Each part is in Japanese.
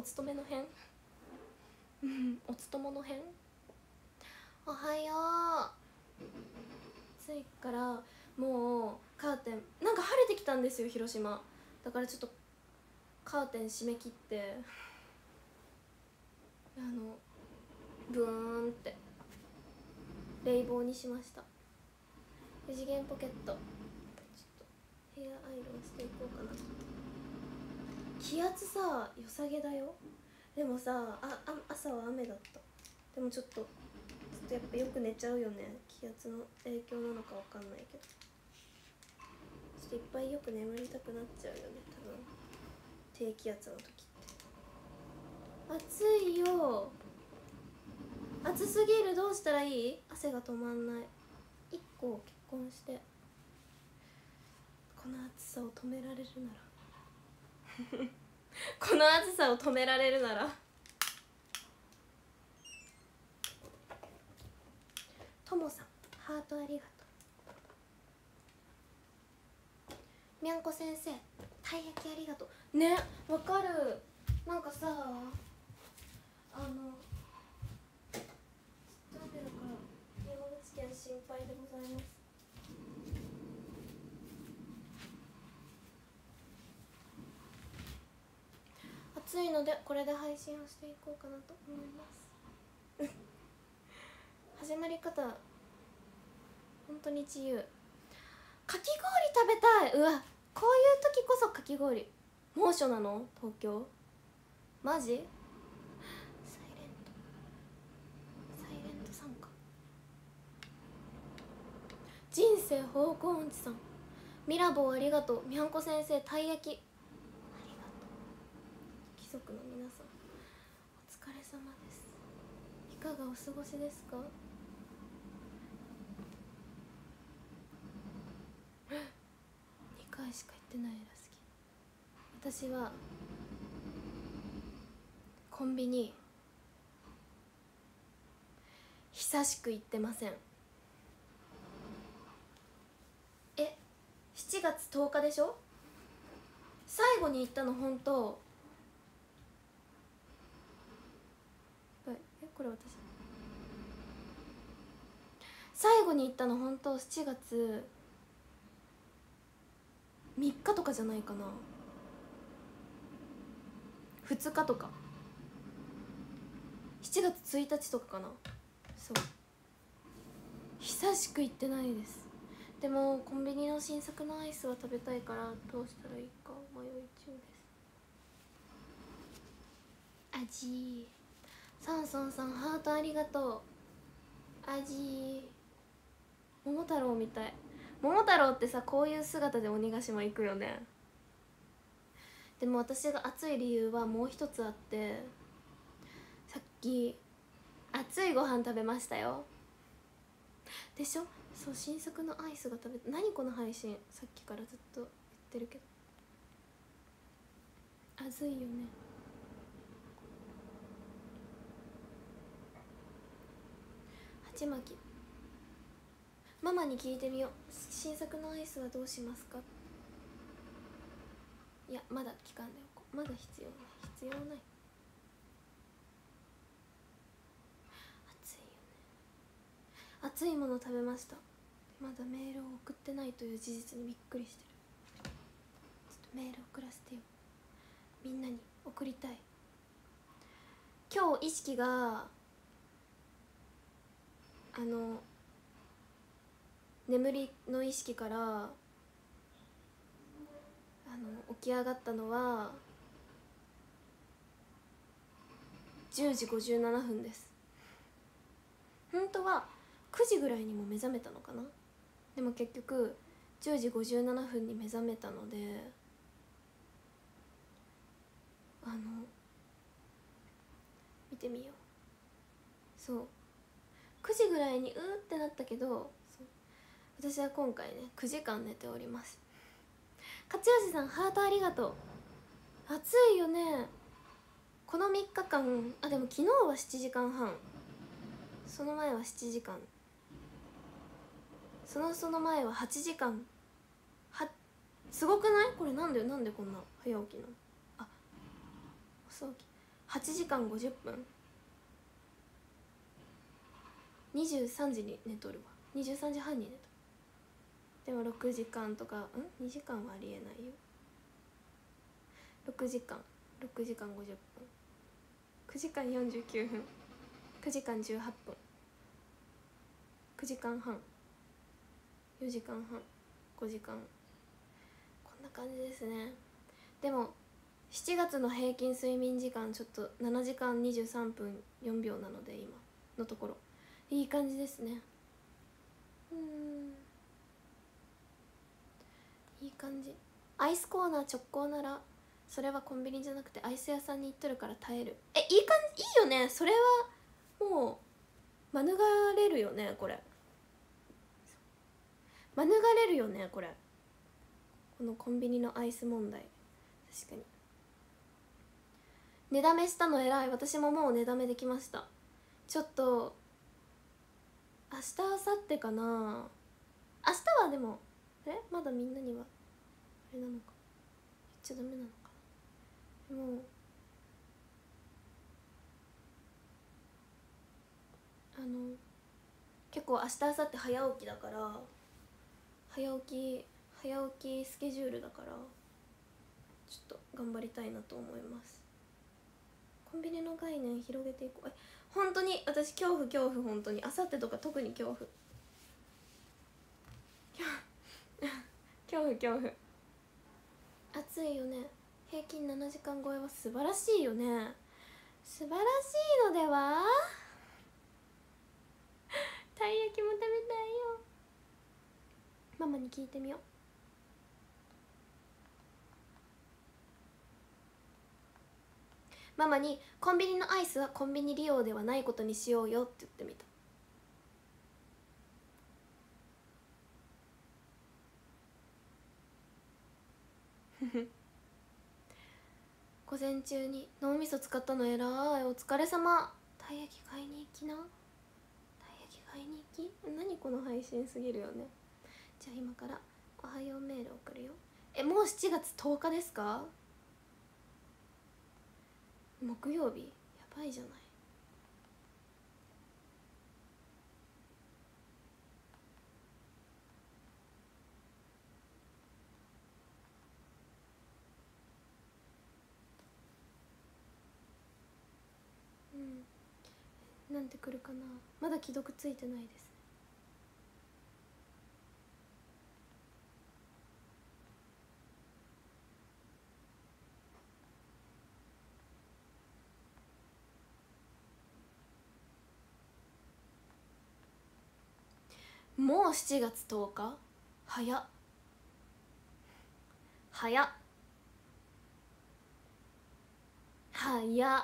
勤めの辺お勤めの辺。おはよう。暑いからもうカーテン、なんか晴れてきたんですよ広島。だからちょっとカーテン閉め切ってブーンって冷房にしました。4次元ポケット、ちょっとヘアアイロンしていこうかな。気圧さ良さげだよ。でもさ朝は雨だった。でもちょっとやっぱよく寝ちゃうよね。気圧の影響なのかわかんないけど、ちょっといっぱいよく眠りたくなっちゃうよね多分、低気圧の時って。暑いよ。暑すぎる。どうしたらいい？汗が止まんない。1個結婚してこの暑さを止められるならこの暑さを止められるなら。ともさんハートありがとう。みゃんこ先生たい焼きありがとうね。わかる。なんかさ住んでるから山口県心配でございます。暑いのでこれで配信をしていこうかなと思います始まり方本当に自由。かき氷食べたい。うわ、こういう時こそかき氷。猛暑なの東京？マジ？サイレントさんか。人生方向音痴さんミラボーありがとう。みゃんこ先生たい焼きありがとう。貴族の皆さんお疲れ様です。いかがお過ごしですか？2回しか行ってないらすき。私はコンビニ久しく行ってません。7月10日でしょ。最後に行ったの本当これ私最後に行ったの本当7月3日とかじゃないかな。2日とか7月1日とかかな。そう久しく行ってないです。でもコンビニの新作のアイスは食べたいからどうしたらいいか迷い中です。味サンソンさんハートありがとう。味桃太郎みたい。桃太郎ってさこういう姿で鬼ヶ島行くよね。でも私が暑い理由はもう一つあって、さっき熱いご飯食べましたよでしょ。そう新作のアイスが食べた。何この配信さっきからずっと言ってるけど熱いよね。鉢巻きママに聞いてみよう。新作のアイスはどうしますか。いやまだ聞かんでおこう。まだ必要ない暑いよね。熱いもの食べました。まだメールを送ってないという事実にびっくりしてる。ちょっとメール送らせてよ。みんなに送りたい。今日意識が眠りの意識から起き上がったのは10時57分です。本当は9時ぐらいにも目覚めたのかな。でも結局10時57分に目覚めたので見てみよう。そう9時ぐらいにってなったけど、私は今回ね9時間寝ております。勝吉さんハートありがとう。暑いよねこの3日間。でも昨日は7時間半、その前は7時間、その前は8時間。すごくないこれ。なんでこんな早起きなの。朝起き 8時間50分、23時に寝とるわ。23時半に寝た。でも6時間とか2時間はありえないよ。6時間50分、9時間49分、9時間18分、9時間半、4時間半、5時間、こんな感じですね。でも7月の平均睡眠時間ちょっと7時間23分4秒なので、今のところいい感じですね。いい感じ。アイスコーナー直行なら、それはコンビニじゃなくてアイス屋さんに行っとるから耐える。いい感じ、いいよね。それはもう免れるよね。これ免れるよね。このコンビニのアイス問題。確かに寝だめしたの偉い。私ももう寝だめできました。ちょっと明日明後日かな。明日はでもまだみんなにはあれなのか、言っちゃダメなのかな。もう結構明日明後日早起きだから、早起きスケジュールだから、ちょっと頑張りたいなと思います。コンビニの概念広げていこう。本当に私恐怖、本当に明後日とか特に恐怖恐怖。暑いよね。平均7時間超えは素晴らしいよね。素晴らしいのでは。たい焼きも食べたいよ。ママに聞いてみよう。ママにコンビニのアイスはコンビニ利用ではないことにしようよって言ってみた。午前中に脳みそ使ったの偉い。お疲れ様。たい焼き買いに行きな。たい焼き買いに行き。何この配信すぎるよね。じゃあ今からおはようメール送るよ。もう7月10日ですか。木曜日。やばいじゃない。なんて来るかな。まだ既読ついてないです。もう7月10日。早っ早っ早っ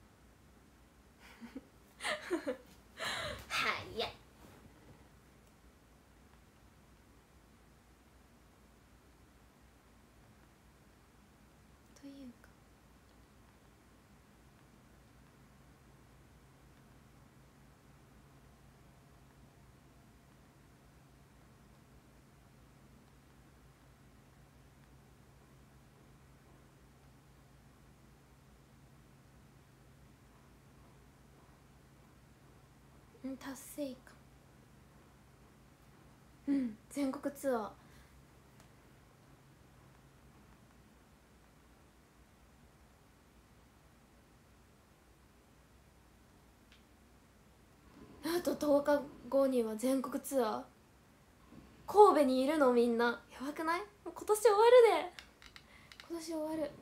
早っ。というか達成感。全国ツアー。あと10日後には全国ツアー。神戸にいるのみんな。やばくない？もう今年終わるで。今年終わる。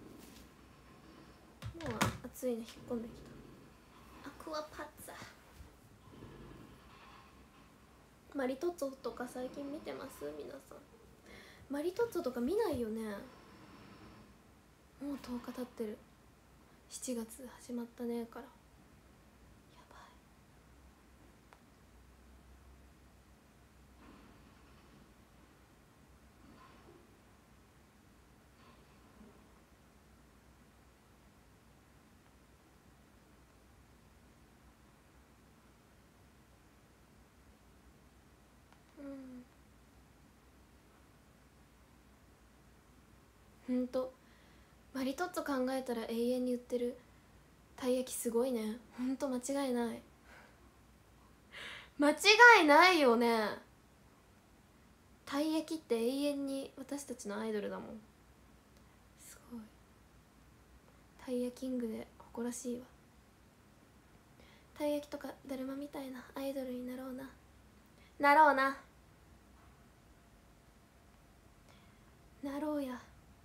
もう暑いの引っ込んできた。アクアパッツァ。マリトッツォとか最近見てます？皆さんマリトッツォとか見ないよね。もう10日経ってる。7月始まったねから。やばい。ほんとマリトッツォ考えたら永遠に売ってる。 たい焼きすごいね、ほんと間違いない、間違いないよね。たい焼きって永遠に私たちのアイドルだもん。すごい、たい焼きングで誇らしいわ。たい焼きとかだるまみたいなアイドルになろうな、なろうな、なろうや。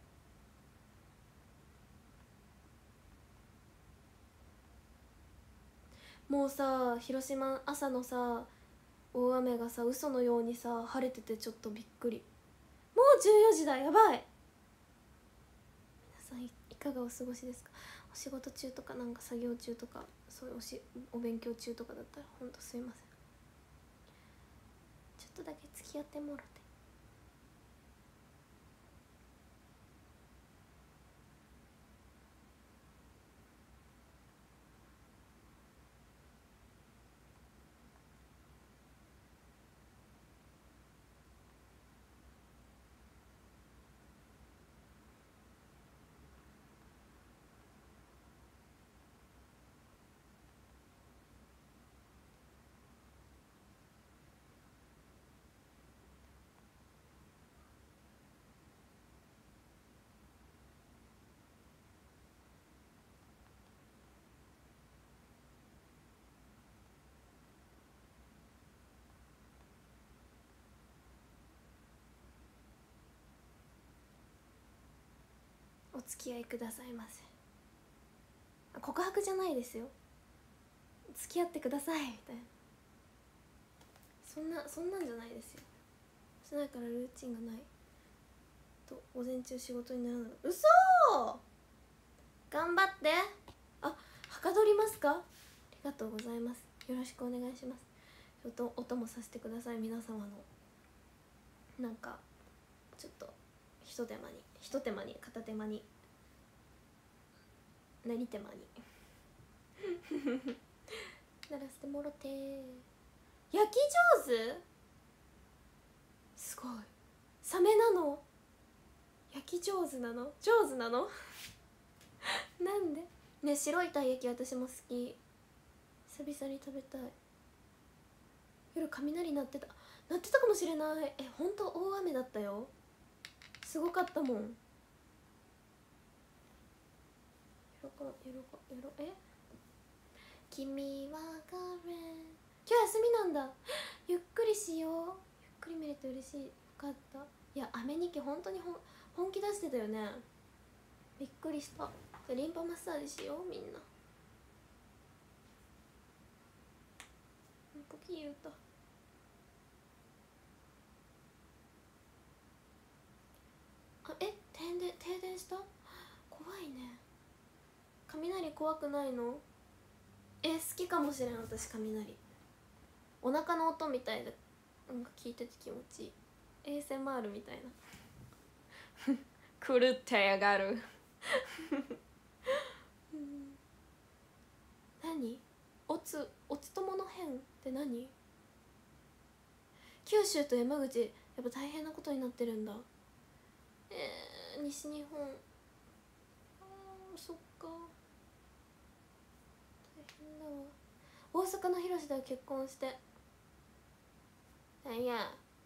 もうさ、広島朝のさ大雨がさ嘘のようにさ晴れててちょっとびっくり。もう14時だ、やばい。皆さんいかがお過ごしですか。お仕事中とかなんか作業中とかそういうお勉強中とかだったらほんとすいません。ちょっとだけ付き合ってもろて。お付き合いくださいませ。告白じゃないですよ、付き合ってくださいみたいな、そんなんじゃないですよ。しないからルーチンがないと午前中仕事にならない。嘘頑張って。あ、はかどりますか。ありがとうございます、よろしくお願いします。ちょっとお供させてください、皆様のなんかちょっとひと手間に片手間になり手間にならせてもろて。焼き上手、すごい。サメなの、焼き上手なの、上手なのなんでね。白いたい焼き私も好き、久々に食べたい。夜雷鳴ってたかもしれない。ほんと大雨だったよ、すごかったもん。君は彼、今日休みなんだ。ゆっくりしよう、ゆっくり見れて嬉しい、よかった。いやアメニキ本当に本気出してたよね、びっくりした。じゃリンパマッサージしようみんな。ポキ言うた。停電した、怖いね。雷怖くないの。好きかもしれん私雷。お腹の音みたいでなんか聞いてて気持ちいい、 ASMR みたいな狂ってやがる何おつともの変って何。九州と山口やっぱ大変なことになってるんだ。西日本、そっか大変だわ。大阪の広島で結婚して、なんや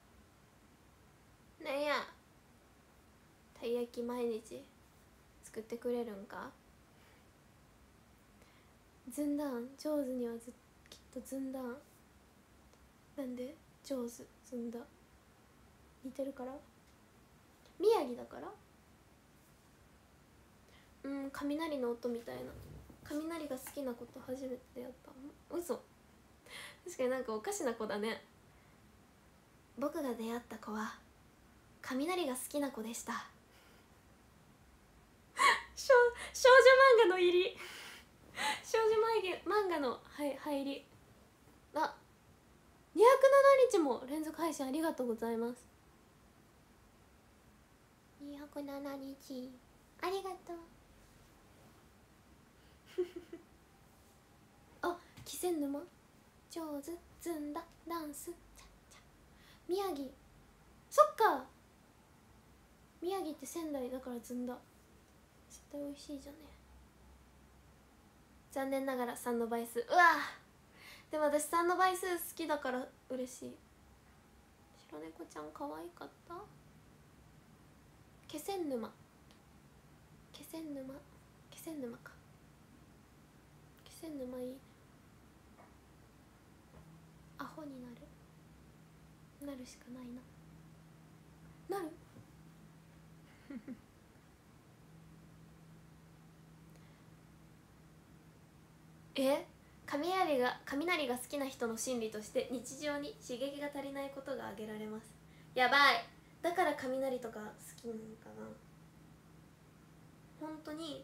たい焼き毎日作ってくれるんか。ずんだん上手にはきっとずんだんなんで上手、ずんだ似てるから、宮城だから。雷の音みたいな、雷が好きなこと初めてやった。嘘、確かになんかおかしな子だね。僕が出会った子は雷が好きな子でした少女漫画の入り少女漫画の入り。あ、207日も連続配信ありがとうございます。207日ありがとうあ、気仙沼上手、ずんだダンス、宮城、そっか宮城って仙台だからずんだ絶対美味しいじゃね。 残念ながら3の倍数。うわでも私3の倍数好きだから嬉しい。白猫ちゃん可愛かった。気仙沼か。気仙沼いいね。アホになるしかないな。なる雷が好きな人の心理として日常に刺激が足りないことが挙げられます。やばい、だから雷とか好きなのかな。本当に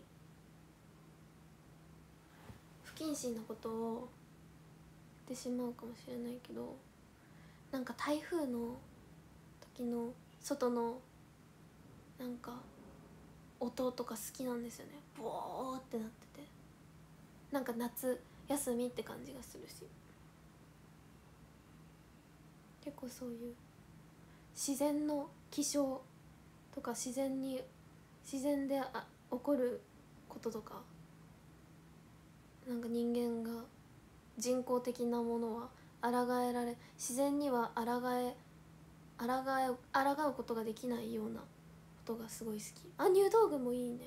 不謹慎なことを言ってしまうかもしれないけど、なんか台風の時の外のなんか音とか好きなんですよね。ボーってなってて、なんか夏休みって感じがするし、結構そういう自然の気象とか自然で起こることとか、なんか人間が人工的なものは抗えられ、自然には抗うことができないようなことがすごい好き。あ、入道雲もいいね。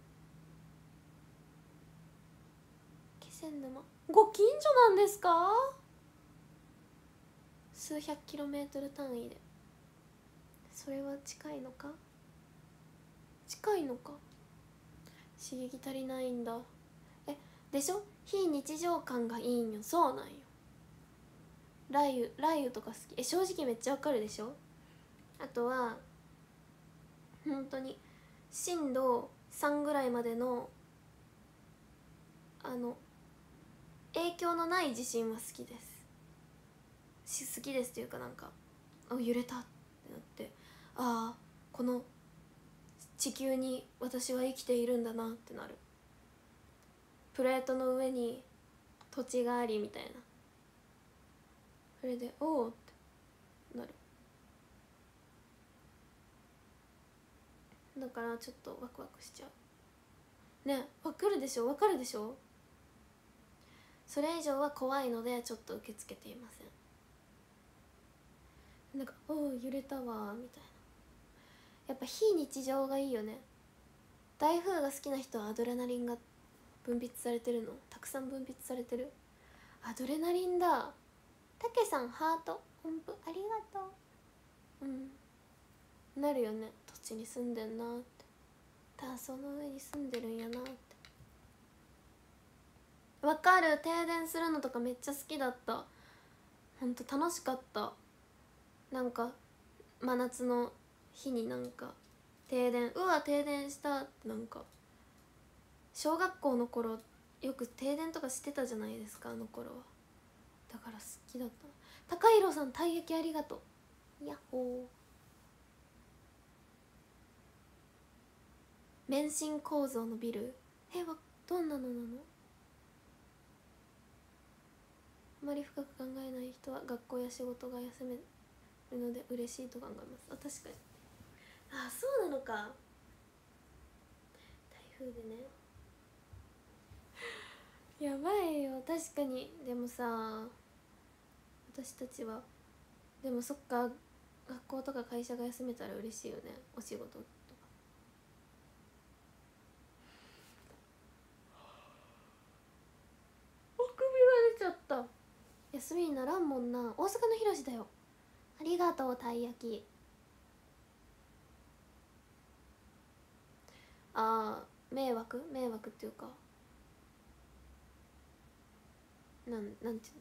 気仙沼ご近所なんですか？数百キロメートル単位で。それは近いのか刺激足りないんだ。でしょ、非日常感がいいんよ。そうなんよ。雷雨とか好き。正直めっちゃわかるでしょ。あとは本当に震度3ぐらいまでの影響のない地震は好きです。好きですっていうか、なんか揺れたってなって、ああこの地球に私は生きているんだなってなる。プレートの上に土地がありみたいな、それでおおってなる。だからちょっとワクワクしちゃうね。わかるでしょ。それ以上は怖いのでちょっと受け付けていません。なんかおお揺れたわみたいな。やっぱ非日常がいいよね。台風が好きな人はアドレナリンが分泌されてるの、たくさん分泌されてる。アドレナリンだ。たけさんハート音符ありがとう。なるよね。土地に住んでんなって、断層の上に住んでるんやなって。わかる。停電するのとかめっちゃ好きだった。ほんと楽しかった。なんか真夏の日になんか停電したって、なんか小学校の頃よく停電とかしてたじゃないですか、あの頃は。だから好きだった。高弘さんたい焼きありがとう。やっほー。免震構造のビル、どんなのなの。あまり深く考えない人は学校や仕事が休めるので嬉しいと考えます。確かに。そうなのか。台風でね、やばいよ。確かに。でもさ、私たちはでもそっか、学校とか会社が休めたら嬉しいよね。お仕事とか。あくびが出ちゃった。休みにならんもんな。大阪のひろしだよ。ありがとうたい焼き。迷惑っていうか、なんて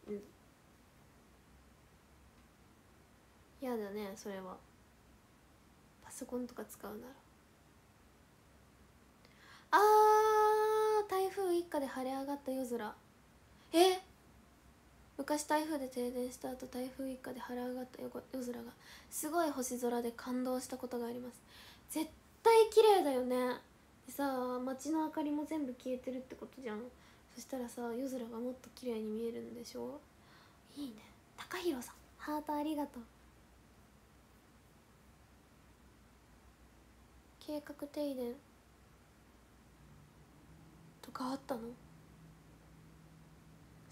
嫌だねそれは。パソコンとか使うなら。台風一過で晴れ上がった夜空。昔台風で停電した後、台風一過で晴れ上がった夜空がすごい星空で感動したことがあります。絶対綺麗だよね。でさ、街の明かりも全部消えてるってことじゃん。そしたらさ、夜空がもっと綺麗に見えるんでしょ。いいね。高弘さんハートありがとう。計画停電とかあったの？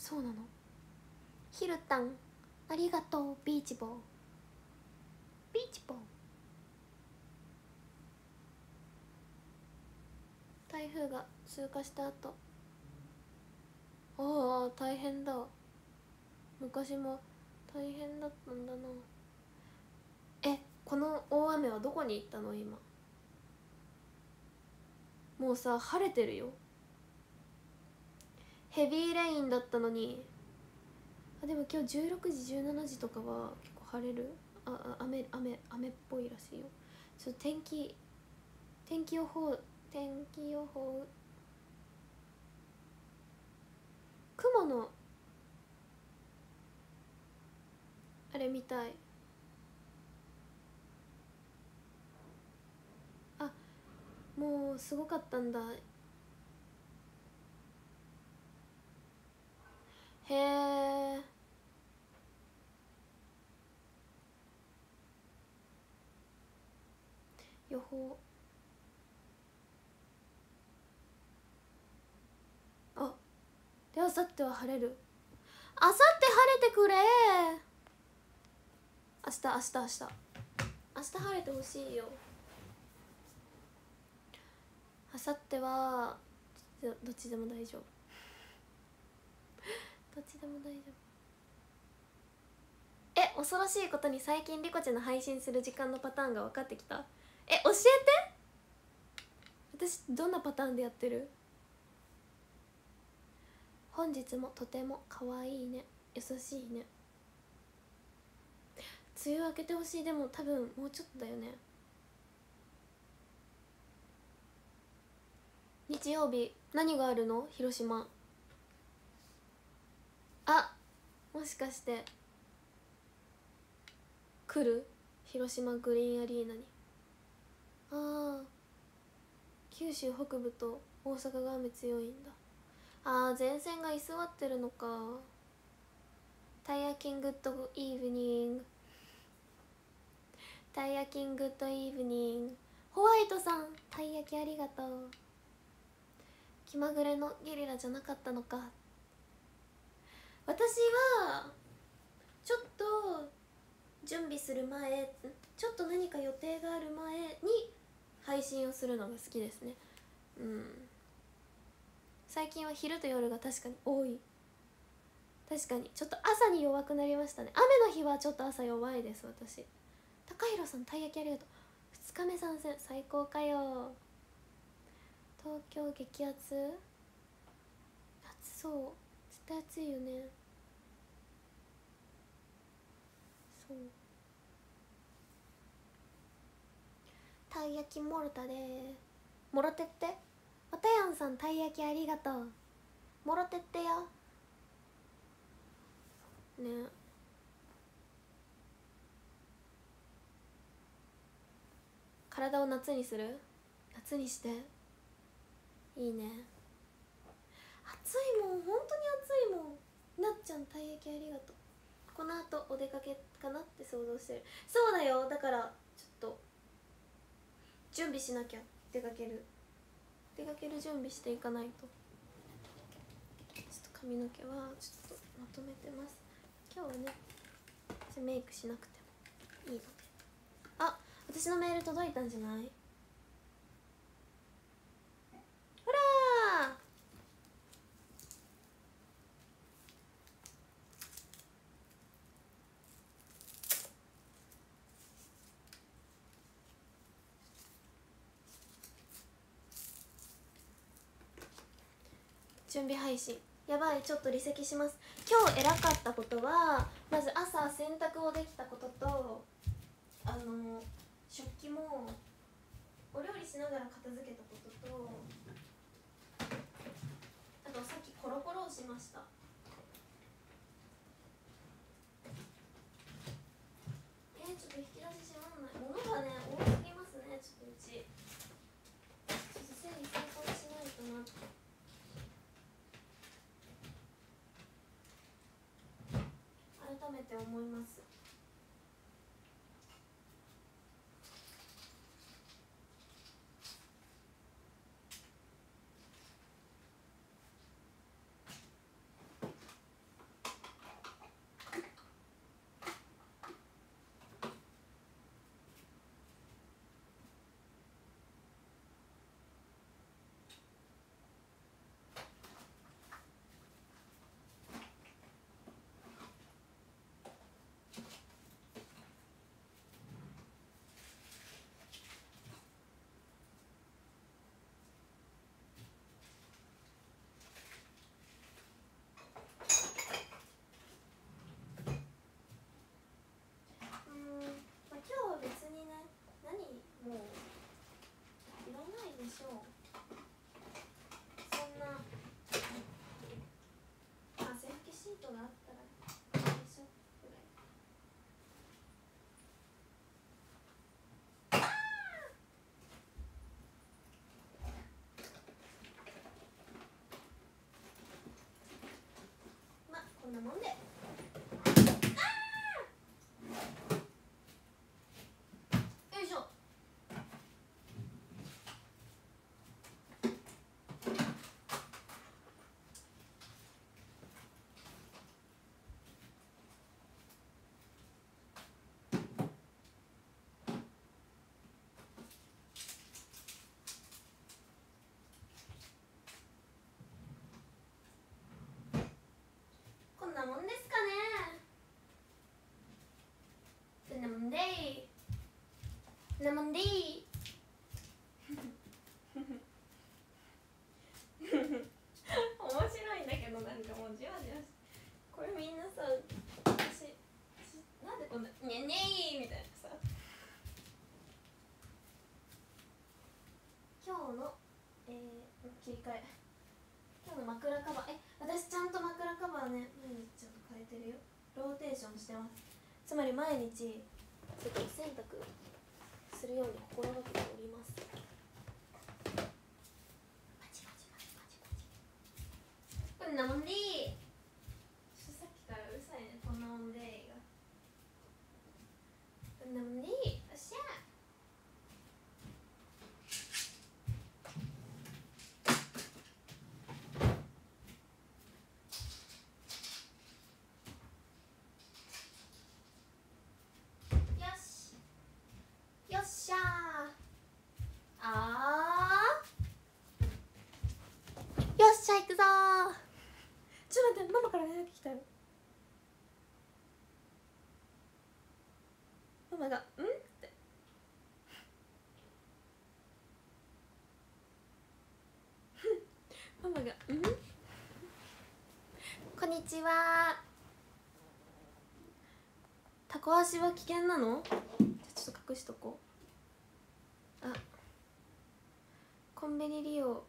そうなの。ひるたんありがとう。ビーチボービーチボー。台風が通過した後、ああ大変だ。昔も大変だったんだな。この大雨はどこに行ったの今。もうさ晴れてるよ。ヘビーレインだったのに。でも今日16時17時とかは結構晴れる。雨っぽいらしいよ。ちょっと天気予報雲のあれみたい。もうすごかったんだ。へえ。予報。であさっては晴れる。あさって晴れてくれ。明日晴れてほしいよ。あさってはどっちでも大丈夫。どっちでも大丈夫。恐ろしいことに最近リコちゃんの配信する時間のパターンが分かってきた。教えて。私どんなパターンでやってる？本日もとても可愛いね。優しいね。梅雨明けてほしい。でも多分もうちょっとだよね。日曜日何があるの？広島。もしかして来る？広島グリーンアリーナに。九州北部と大阪が雨強いんだ。前線が居座ってるのか。たい焼きんグッドイーブニング。たい焼きんグッドイーブニング。ホワイトさんたい焼きありがとう。気まぐれのゲリラじゃなかったのか。私はちょっと準備する前、ちょっと何か予定がある前に配信をするのが好きですね。最近は昼と夜が確かに多い。確かにちょっと朝に弱くなりましたね。雨の日はちょっと朝弱いです私。高弘さんたい焼きありがとう。2日目参戦最高かよ。東京激アツ。暑そう。絶対暑いよね。そう。たい焼きモルタでもろてって。おたやんさんたい焼きありがとう。もろてってやね。体を夏にする。夏にしていいね。暑いもん、本当に暑いもん。なっちゃんたい焼きありがとう。この後お出かけかなって想像してる。そうだよ。だからちょっと準備しなきゃ。出かける準備していかないと。ちょっと髪の毛はちょっとまとめてます。今日はねメイクしなくてもいいので。私のメール届いたんじゃない？ほらー。準備配信やばい。ちょっと離席します。今日偉かったことはまず朝洗濯をできたことと、食器もお料理しながら片付けたことと、あとさっきコロコロをしました。ちょっと引き出し閉まんない。物がね多すぎますね。ちょっとうちちょっと整理整頓しないとなって改めて思います。 なもんで。よいしょ。こんなもんですかね。こんなもんでこんなもんで面白いんだけど、なんかもうじわじわしこれみんなさ、私なんでこんな「ねんねー」みたいなさ。今日の切り替え、今日の枕カバー、私ちゃんと枕カバーね毎日ちゃんと変えてるよ。ローテーションしてます。つまり毎日ちょっと洗濯するように心がけております。パチパチパチパチパチ。こんなもんでー。さっきからうるさいね、こんなもんでーが。こんなもんでー。よっしゃー。よしよっしゃー。よっしゃ、行くぞー。ちょっと待って、ママから連絡来たよ。ママが「ん?」ってママが「ん?」こんにちは。タコ足は危険なの？じゃあちょっと隠しとこう。あ、コンビニ利用。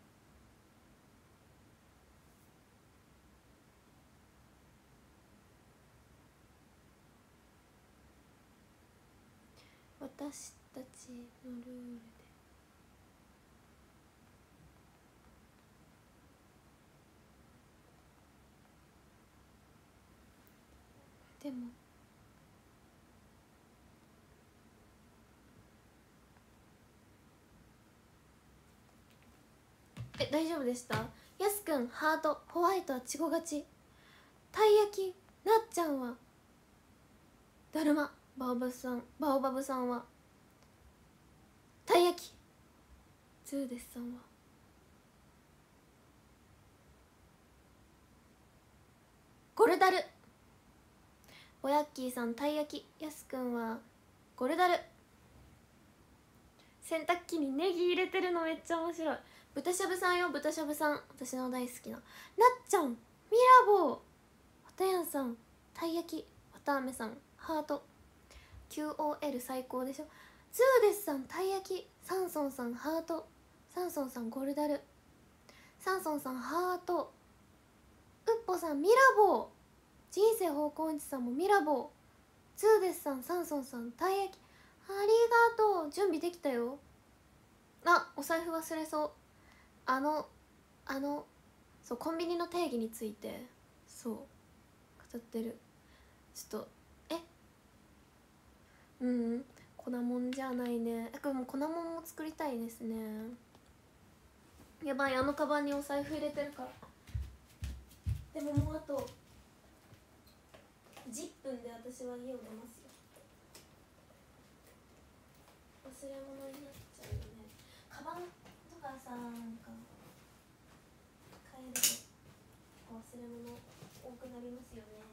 私たちのルールで。でも大丈夫でした？やすくんハート、ホワイトはチゴ勝ち。たい焼き、なっちゃんはだるま、バオバブさんはたい焼き、ズーデスさんはゴルダル、おやっきーさんたい焼き、やすくんはゴルダル。洗濯機にネギ入れてるのめっちゃ面白い。豚しゃぶさんよ、豚しゃぶさん、私の大好きななっちゃん、ミラボー、わたやんさんたい焼き、わたあめさんハート、 QOL 最高でしょ。ズーデスさんたい焼き、サンソンさんハート、サンソンさんゴルダル、サンソンさんハート、ウッポさんミラボー、人生方向音痴さんもミラボー、ズーデスさん、サンソンさんたい焼き、ありがとう。準備できたよ。あ、お財布忘れそう。そうコンビニの定義についてそう語ってる。ちょっと粉もんじゃないね。これもう粉もんも作りたいですね。やばい、あのカバンにお財布入れてるから。でももうあと10分で私は家を出ますよ。忘れ物になっちゃうよね。カバンとかさ、なんか帰ると忘れ物多くなりますよね。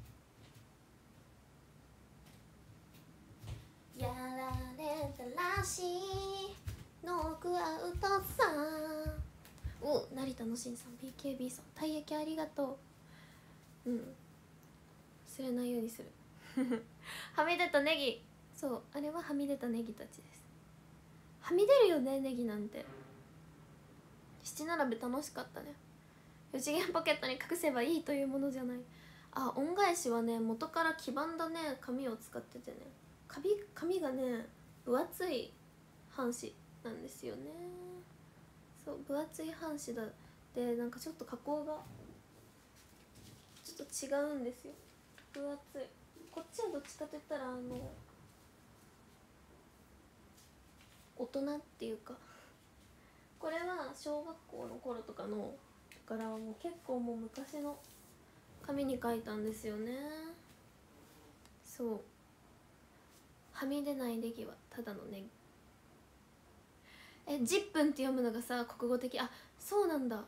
やられたらしいノックアウトさん。お、成田のしんさん、 BKB さんたい焼きありがとう。忘れないようにするはみ出たネギ、そう、あれははみ出たネギたちです。はみ出るよね、ネギなんて。七並べ楽しかったね。4次元ポケットに隠せばいいというものじゃない。あ、恩返しはね、元から黄ばんだね紙を使っててね、紙がね分厚い半紙なんですよね。そう、分厚い半紙だ。でなんかちょっと加工がちょっとと違うんですよ。分厚い。こっちはどっちかといったら大人っていうか、これは小学校の頃とかのだから、もう結構もう昔の紙に書いたんですよね。そう、はみ出ないネギはただのネギ。10分って読むのがさ国語的。あ、そうなんだ。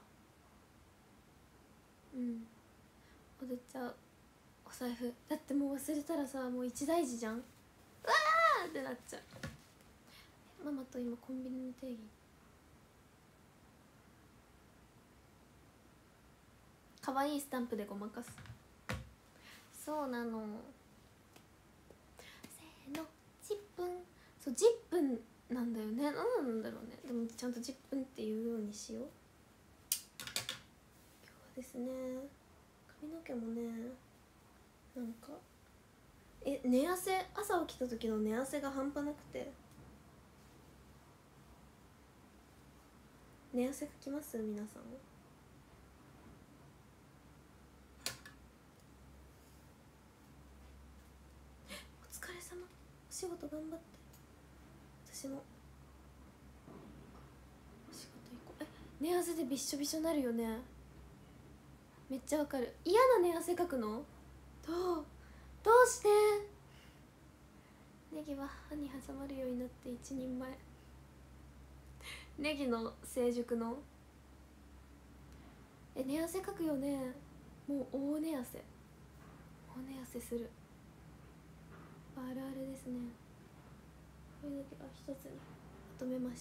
うん、踊っちゃう。お財布だってもう忘れたらさ、もう一大事じゃん。うわーってなっちゃう。ママと今コンビニの定義。かわいいスタンプでごまかす。そうなの。せーの、10分。そう、10分なんだよね。何なんだろうね。でもちゃんと10分っていうようにしよう。今日はですね、髪の毛もね、なんか寝汗、朝起きた時の寝汗が半端なくて。寝汗かきます皆さん。お疲れ様。お仕事頑張って。私もお仕事行こう。寝汗でびっしょびしょなるよね。めっちゃわかる。嫌な寝汗かくの？どうして？ネギは歯に挟まるようになって一人前。ネギの成熟の寝汗かくよね。もう大寝汗する。あるあるですね。これだけ一つにまとめました。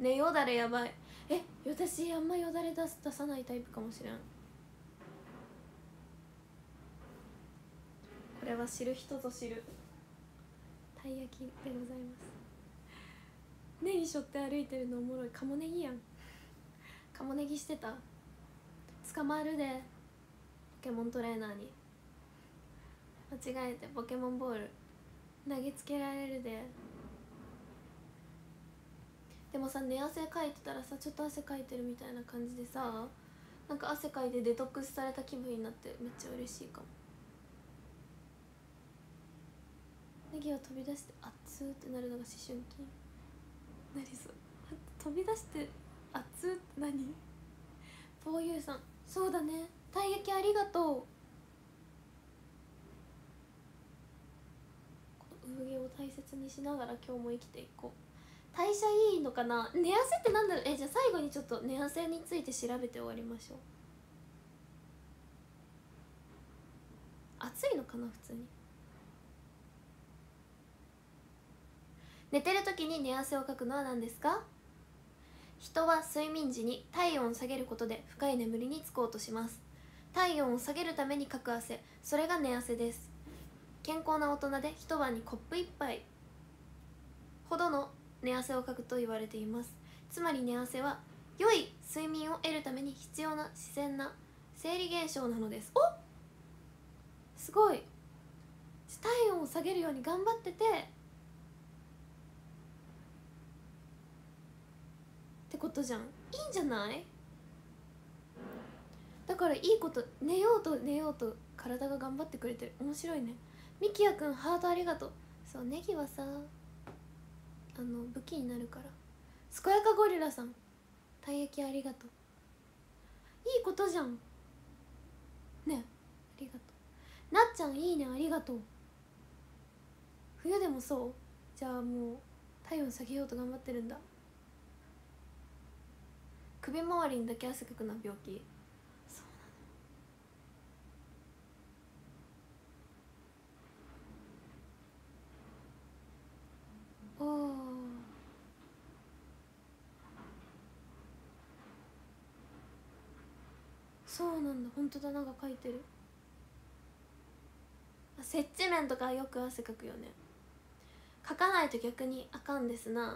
ね、よだれやばい。私あんまよだれ出さないタイプかもしれん。これは知る人ぞ知るたい焼きでございます。ネギしょって歩いてるのおもろい。カモネギやん。カモネギしてた。捕まるで。ポケモントレーナーに間違えてポケモンボール投げつけられるで。でもさ、寝汗かいてたらさ、ちょっと汗かいてるみたいな感じでさ、なんか汗かいてデトックスされた気分になってめっちゃ嬉しいかも。ネギは飛び出して熱ってなるのが思春期。何それ。飛び出して熱って何？フォーユーさん、そうだね。たい焼きありがとう。この産毛を大切にしながら今日も生きていこう。代謝いいのかな。寝汗ってなんだろう。じゃあ最後にちょっと寝汗について調べて終わりましょう。暑いのかな普通に。寝てる時に寝汗をかくのは何ですか？人は睡眠時に体温を下げることで深い眠りにつこうとします。体温を下げるためにかく汗、それが寝汗です。健康な大人で一晩にコップ1杯ほどの寝汗をかくと言われています。つまり寝汗は良い睡眠を得るために必要な自然な生理現象なのです。すごい。体温を下げるように頑張っててってことじゃん。いいんじゃない？だからいいこと。寝ようと体が頑張ってくれてる。面白いね。みきやくんハートありがとう。そう、ネギはさ武器になるから。健やかゴリラさん、たい焼きありがとう。いいことじゃんね。ありがとう。なっちゃんいいね、ありがとう。冬でもそう？じゃあもう体温下げようと頑張ってるんだ。首周りにだけ汗かくな病気。そうなの。おー、そうなんだ。本当だ、なんか書いてる。接地面とかよく汗かくよね。かかないと逆にあかんですな。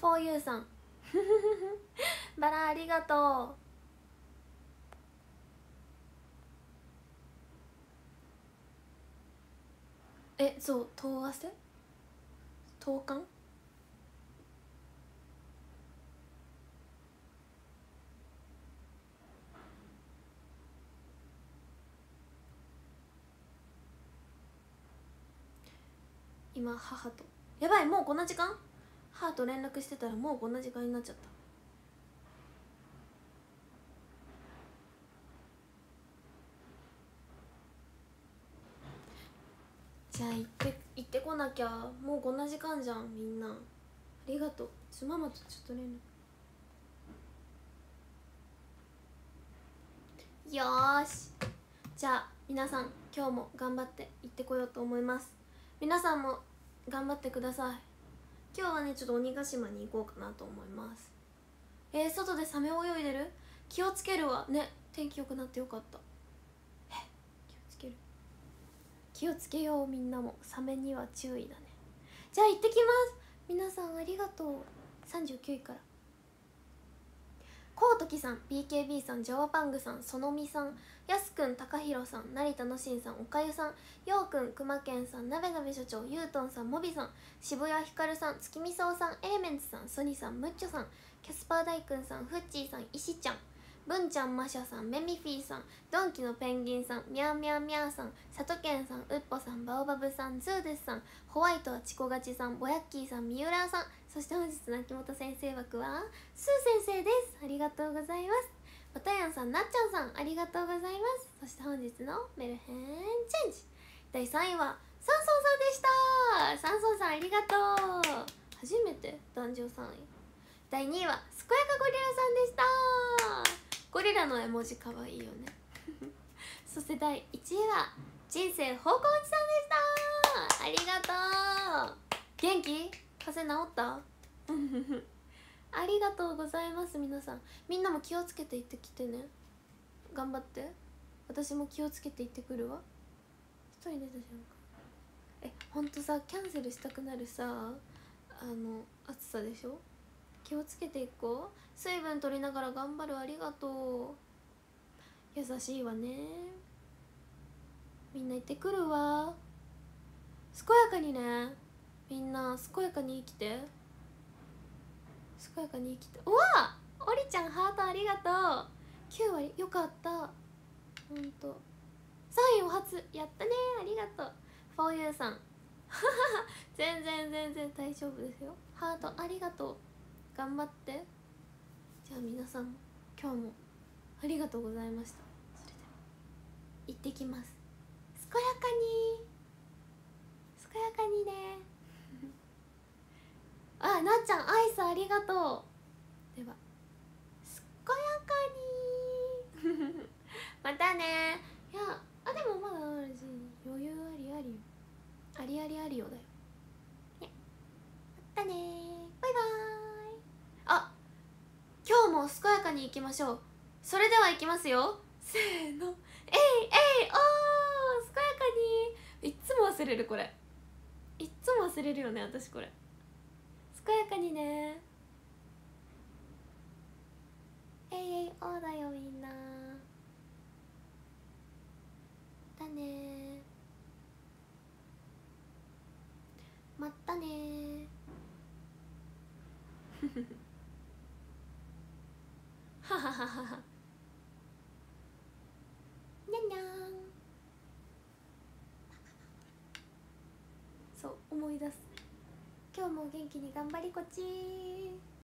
for you さんバラありがとう。そう、遠汗投函今母とやばい、もうこんな時間。母と連絡してたらもうこんな時間になっちゃった。じゃあ行ってこなきゃ。もうこんな時間じゃん。みんなありがとう。ママとちょっと連絡。よーし、じゃあ皆さん今日も頑張って行ってこようと思います。皆さんも頑張ってください。今日はねちょっと鬼ヶ島に行こうかなと思います。外でサメ泳いでる。気をつけるわね。天気良くなってよかった。気をつけよう。みんなもサメには注意だね。じゃあ行ってきます。皆さんありがとう。39位からこうときさん、 BKB さん、ジャワパングさん、そのみさん、やすくん、たかひろさん、成田のしんさん、おかゆさん、ようくん、くまけんさん、なべなべ所長、ゆうとんさん、もびさん、渋谷ひかるさん、月見そうさん、エレメンツさん、ソニさん、むっちょさん、キャスパー大くんさん、フッチーさん、いしちゃん、文ちゃん、ましゃさん、メミフィーさん、ドンキのペンギンさん、ミャーミャーミャーさん、さとけんさん、うっぽさん、バオバブさん、ズーデスさん、ホワイトはチコガチさん、ぼやっきーさん、三浦さん、そして本日の秋元先生枠はスー先生です。ありがとうございます。バタヤンさん、なっちゃんさん、ありがとうございます。そして本日のメルヘンチェンジ第3位はサンソンさんでした。サンソンさんありがとう。初めて壇上3位。第2位はすこやかゴリラさんでした。ゴリラの絵文字かわいいよねそして第1位は人生方向おじさんでした。ありがとう。元気？風邪治ったありがとうございます。皆さんみんなも気をつけて行ってきてね。頑張って。私も気をつけて行ってくるわ。一人出た瞬間ほんとさ、キャンセルしたくなるさ暑さでしょ。気をつけていこう。水分取りながら頑張る。ありがとう。優しいわね。みんな行ってくるわ。健やかにね。みんな健やかに生きて。健やかに生きて。うわっ、おりちゃんハートありがとう。9割よかった。ほんと3位お初やったね。ありがとう。フォーユーさん全然大丈夫ですよ。ハートありがとう。頑張って。じゃあ皆さんも今日もありがとうございました。それでは行ってきます。健やかにねあ、なっちゃんアイスありがとう。では健やかにまたね。いやでもまだあるし、余裕ありありよだよね。またね、バイバーイ。今日も健やかにいきましょう。それではいきますよ。せーの、おー、健やかに。いっつも忘れるこれ。いっつも忘れるよね私これ。健やかにね。おーだよみんな。またね。またねははははにゃんにゃん。そう思い出す。今日も元気に頑張りこちー。